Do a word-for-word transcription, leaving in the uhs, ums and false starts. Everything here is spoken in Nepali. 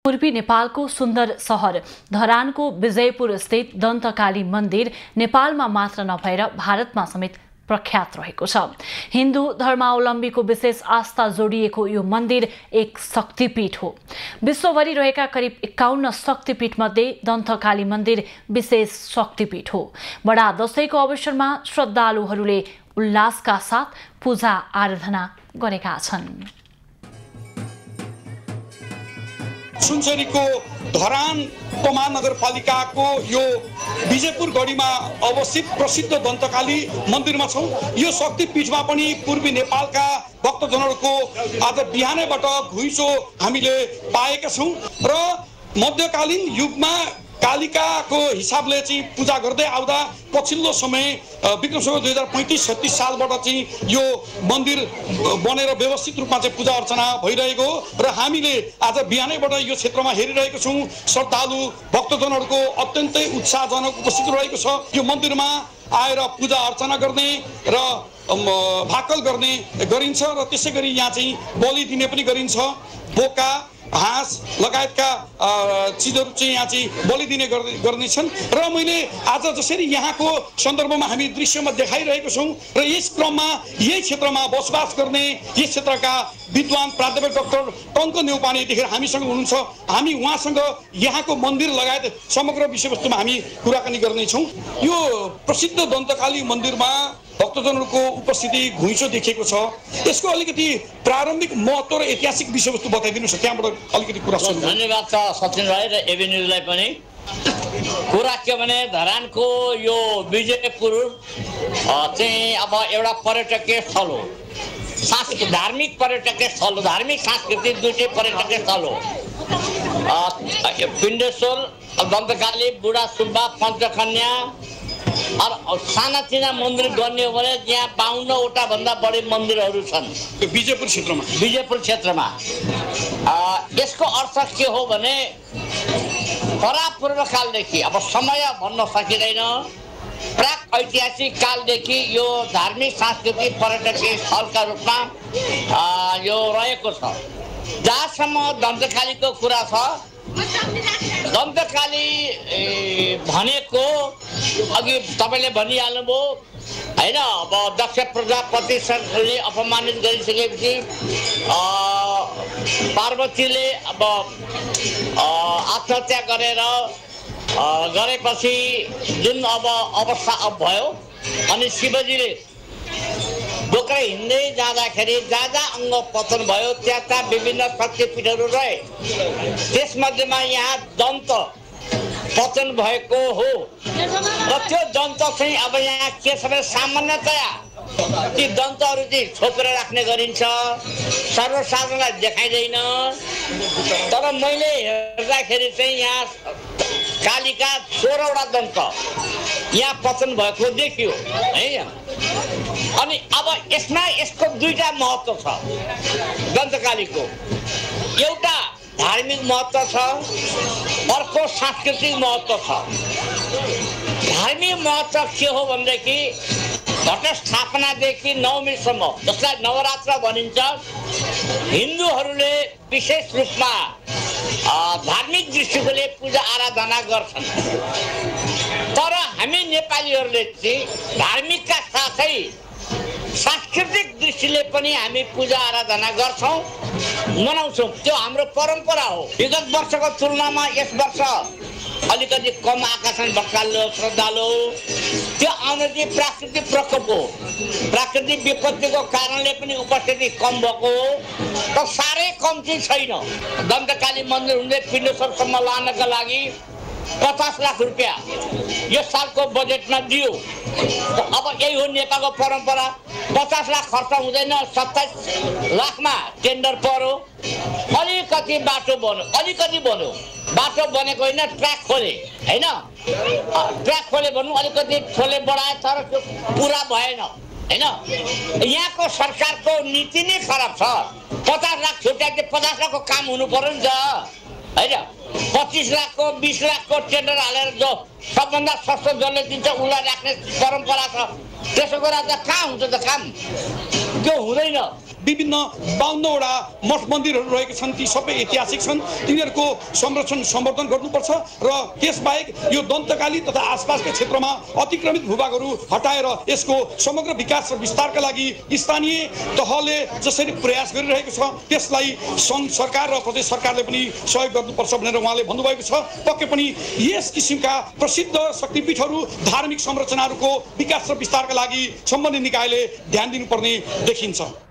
पूर्वी नेपालको सुन्दर सहर धरानको विजयपुर स्थित दन्तकाली मन्दिर नेपालमा मात्र नभएर भारतमा समेत प्रख्यात रहेको छ। हिन्दू धर्मावलम्बीको विशेष आस्था जोडिएको यो मन्दिर एक शक्तिपीठ हो। विश्वभरि रहेका करिब एकाउन्न शक्तिपीठ मध्ये दन्तकाली मन्दिर विशेष शक्तिपीठ हो। बडा दशैंको अवसरमा श्रद्धालुहरूले उल्लासका साथ पूजा आराधना गरेका छन्। सुनसरीको धरान तमान नगरपालिकाको यो विजयपुर गढीमा अवस्थित प्रसिद्ध दन्तकाली मन्दिरमा छौं। यो शक्तिपीठमा पनि पूर्वी नेपालका भक्तजनहरूको आज बिहानैबाट घुइँचो हामीले पाएका छौं र मध्यकालीन युगमा कालिकाको हिसाबले चाहिँ पूजा गर्दै आउँदा पछिल्लो समय विक्रम संवत दुई हजार पैंतीस छत्तीस सालबाट चाहिँ यो मन्दिर बनेर व्यवस्थित रूपमा चाहिँ पूजा अर्चना भइरहेको हो र हामीले आज बिहानैबाट यो क्षेत्रमा हेरिरहेको छौं। श्रद्धालु भक्तजनहरूको अत्यन्तै उत्साहजनक उपस्थिति रहेको छ। यो मन्दिरमा आएर पूजा अर्चना गर्ने र भाकल गर्ने गरिन्छ र त्यसै गरी यहाँ चाहिँ बलि दिने पनि गरिन्छ। बोका हाँस लगायतका चिजहरू चाहिँ यहाँ चाहिँ बलि दिने गर्नेछन् र मैले आज जसरी यहाँको सन्दर्भमा हामी दृश्यमा देखाइरहेको छौं र यस क्रममा यही क्षेत्रमा बसोबास गर्ने यस क्षेत्रका विद्वान प्राध्यापक डाक्टर टङ्क नेउपाने यतिखेर हामीसँग हुनुहुन्छ। हामी उहाँसँग यहाँको मन्दिर लगायत समग्र विषयवस्तुमा हामी कुराकानी गर्नेछौँ। यो प्रसिद्ध दन्तकाली मन्दिरमा भक्तजनहरूको उपस्थिति घुइँचो देखेको छ। यसको अलिकति प्रारम्भिक महत्त्व र ऐतिहासिक विषयवस्तु बताइदिनुहोस् न, त्यहाँबाट अलिकति कुरा सुन्नु। धन्यवाद छ सचिन भाइ र एबी न्युजलाई पनि। कुरा के भने धरानको यो विजयपुर चाहिँ अब एउटा पर्यटकीय स्थल हो। सांस्कृतिक धार्मिक पर्यटकीय स्थल हो, धार्मिक सांस्कृतिक दुईटै पर्यटकीय स्थल हो। पिण्डेश्वर, दन्तकाली, बुढा सुब्बा, पञ्चकन्या और सानातिना मन्दिर गर्ने हो भने यहाँ बाउन्नवटा भन्दा बढी मन्दिरहरू छन् विजयपुर क्षेत्रमा। विजयपुर क्षेत्रमा यसको अर्थ के हो भने परापूर्व कालदेखि, अब समय भन्न सकिँदैन, प्राक ऐतिहासिक कालदेखि यो धार्मिक सांस्कृतिक पर्यटकीय स्थलका रूपमा यो रहेको छ। जहाँसम्म दन्तकालीको कुरा छ, दन्तकाली भनेको अघि तपाईँले भनिहाल्नुभयो होइन। अब दक्ष प्रजापतिले अपमानित गरिसकेपछि पार्वतीले अब आत्महत्या गरेर गरेपछि जुन अब अवस्था अब भयो अनि शिवजीले बोकेर हिँड्दै जाँदाखेरि जहाँ जहाँ अङ्ग पतन भयो त्यहाँ त्यहाँ विभिन्न शक्तिपीठहरू रहे। त्यसमध्येमा यहाँ दन्त पतन भएको हो र त्यो दन्त चाहिँ अब यहाँ के छ भने सामान्यतया ती दन्तहरू चाहिँ छोपेर राख्ने गरिन्छ, सर्वसाधारणलाई देखाइँदैन। तर मैले हेर्दाखेरि चाहिँ यहाँ कालिका सोह्रवटा दन्त यहाँ पतन भएको देखियो है। अनि अब यसमा यसको दुईटा महत्त्व छ दन्तकालीको। एउटा धार्मिक महत्त्व छ, अर्को सांस्कृतिक महत्त्व छ। धार्मिक महत्त्व के हो भनेदेखि घटस्थापनादेखि नवमीसम्म, जसलाई नवरात्र भनिन्छ, हिन्दूहरूले विशेष रूपमा धार्मिक दृष्टिकोणले पूजा आराधना गर्छन्। तर हामी नेपालीहरूले चाहिँ धार्मिकका साथै सांस्कृतिक दृष्टिले पनि हामी पूजा आराधना गर्छौँ, मनाउँछौँ। त्यो हाम्रो परम्परा हो। विगत वर्षको तुलनामा यस वर्ष अलिकति कम आएका छन् भक्तजनहरू, श्रद्धालु। त्यो आउने चाहिँ प्राकृतिक प्रकोप हो, प्राकृतिक विपत्तिको कारणले पनि उपस्थिति कम भएको हो। तर साह्रै कम चाहिँ छैन। दन्तकाली मन्दिर हुँदै पिण्डेश्वरसम्म लानका लागि पचास लाख रुपियाँ यो सालको बजेटमा दियो। अब यही हो नेपालको परम्परा। पचास लाख खर्च हुँदैन, सत्ताइस लाखमा टेन्डर पर्यो। अलिकति बाटो बन्यो, अलिकति बन्यो, बाटो बनेको होइन, ट्र्याक खोले होइन, ट्र्याक खोले भनौँ, अलिकति खोले बढाए, तर त्यो पुरा भएन होइन। यहाँको सरकारको नीति नै खराब छ। पचास लाख छुट्याए पचास लाखको काम हुनु पर्यो नि त होइन। पच्चिस लाखको बीस लाखको टेन्डर हालेर जो सबभन्दा सस्तो जसले दिन्छ उसलाई राख्ने परम्परा छ। त्यसो गरेर त कहाँ हुन्छ त काम? त्यो हुँदैन। विभिन्न बाउन्नवटा मठ मन्दिरहरू रहेका छन्, ती सबै ऐतिहासिक छन्, तिनीहरूको संरक्षण सम्वर्धन गर्नुपर्छ र त्यसबाहेक यो दन्तकाली तथा आसपासका क्षेत्रमा अतिक्रमित भूभागहरू हटाएर यसको समग्र विकास र विस्तारका लागि स्थानीय तहले जसरी प्रयास गरिरहेको छ त्यसलाई सङ्घ सरकार र प्रदेश सरकारले पनि सहयोग गर्नुपर्छ भनेर उहाँले भन्नुभएको छ। पक्कै पनि यस किसिमका प्रसिद्ध शक्तिपीठहरू धार्मिक संरचनाहरूको विकास र विस्तारका लागि सम्बन्धित निकायले ध्यान दिनुपर्ने देखिन्छ।